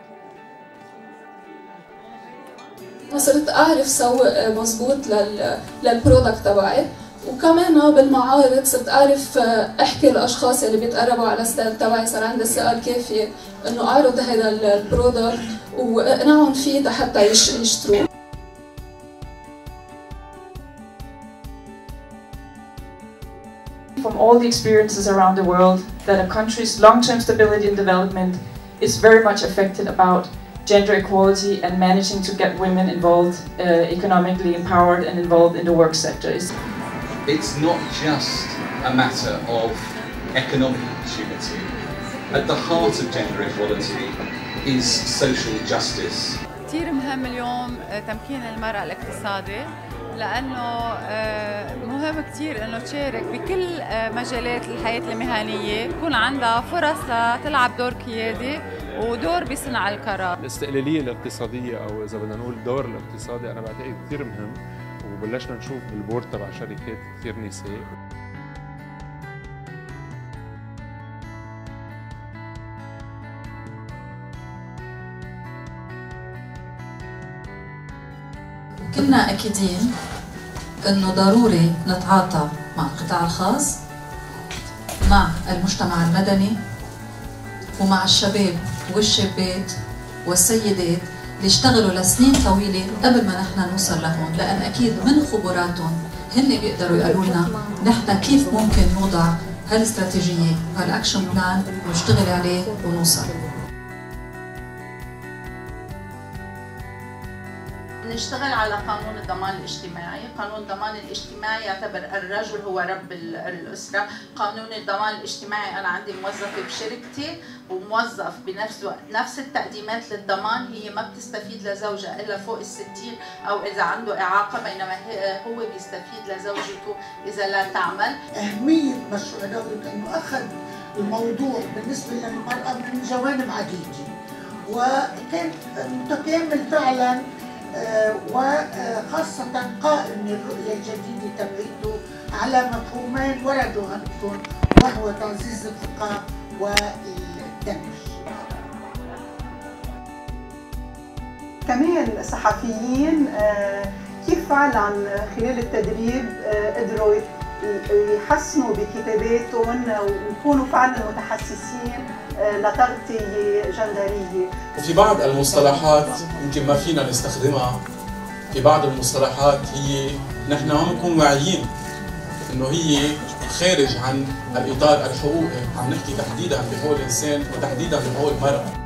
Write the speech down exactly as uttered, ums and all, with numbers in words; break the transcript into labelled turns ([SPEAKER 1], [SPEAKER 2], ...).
[SPEAKER 1] صرت أعرف سوق مضبوط لل للبرودكت تبعي، وكمان بالمعارض صرت أعرف أحكي للأشخاص اللي بيتقربوا على الستايل تبعي، صار عندي الثقة الكافية إنه أعرض هذا البرودكت وأقنعهم فيه حتى يشتروه.
[SPEAKER 2] From all the experiences around the world, that a country's long-term stability and development is very much affected about gender equality and managing to get women involved, uh, economically empowered and involved in the work sector.
[SPEAKER 3] It's not just a matter of economic opportunity. At the heart of gender equality is social justice.
[SPEAKER 4] كثير مهم اليوم تمكين المرأة الاقتصادي، لأنه مهم كثير إنه تشارك بكل مجالات الحياة المهنية، يكون عندها فرص لتلعب دور قيادي ودور بصنع القرار.
[SPEAKER 5] الاستقلالية الاقتصادية أو إذا بدنا نقول الدور الاقتصادي أنا بعتقد كثير مهم، وبلشنا نشوف بالبورد تبع شركات كثير نساء.
[SPEAKER 6] كنا أكيدين إنه ضروري نتعاطى مع القطاع الخاص، مع المجتمع المدني، ومع الشباب والشابات والسيدات اللي اشتغلوا لسنين طويلة قبل ما نحن نوصل لهون، لأن أكيد من خبراتهم هن بيقدروا يقولوا لنا نحن كيف ممكن نوضع هالاستراتيجية وهالاكشن بلان ونشتغل عليه ونوصل.
[SPEAKER 7] نشتغل على قانون الضمان الاجتماعي. قانون الضمان الاجتماعي يعتبر الرجل هو رب الأسرة. قانون الضمان الاجتماعي أنا عندي موظفة بشركتي وموظف بنفس نفس التقديمات للضمان، هي ما بتستفيد لزوجها إلا فوق الستين أو إذا عنده إعاقة، بينما هو بيستفيد لزوجته إذا لا تعمل.
[SPEAKER 8] أهمية مشروع دولة إنه أخذ الموضوع بالنسبة للمرأة من جوانب عديدة وكان متكامل فعلا، وخاصة قائم للرؤية الجديدة تبعيته على مفهومين وردوا هنكون، وهو تعزيز الثقة والدمج.
[SPEAKER 9] كمان الصحفيين كيف فعلا خلال التدريب قدروا يحسنوا بكتاباتهم ويكونوا فعلا متحسسين لتغطية جندرية.
[SPEAKER 10] وفي بعض المصطلحات يمكن ما فينا نستخدمها، في بعض المصطلحات هي نحن عم نكون واعيين انه هي خارج عن الاطار الحقوقي، عم نحكي تحديدا بحقوق الانسان وتحديدا بحقوق المرأة.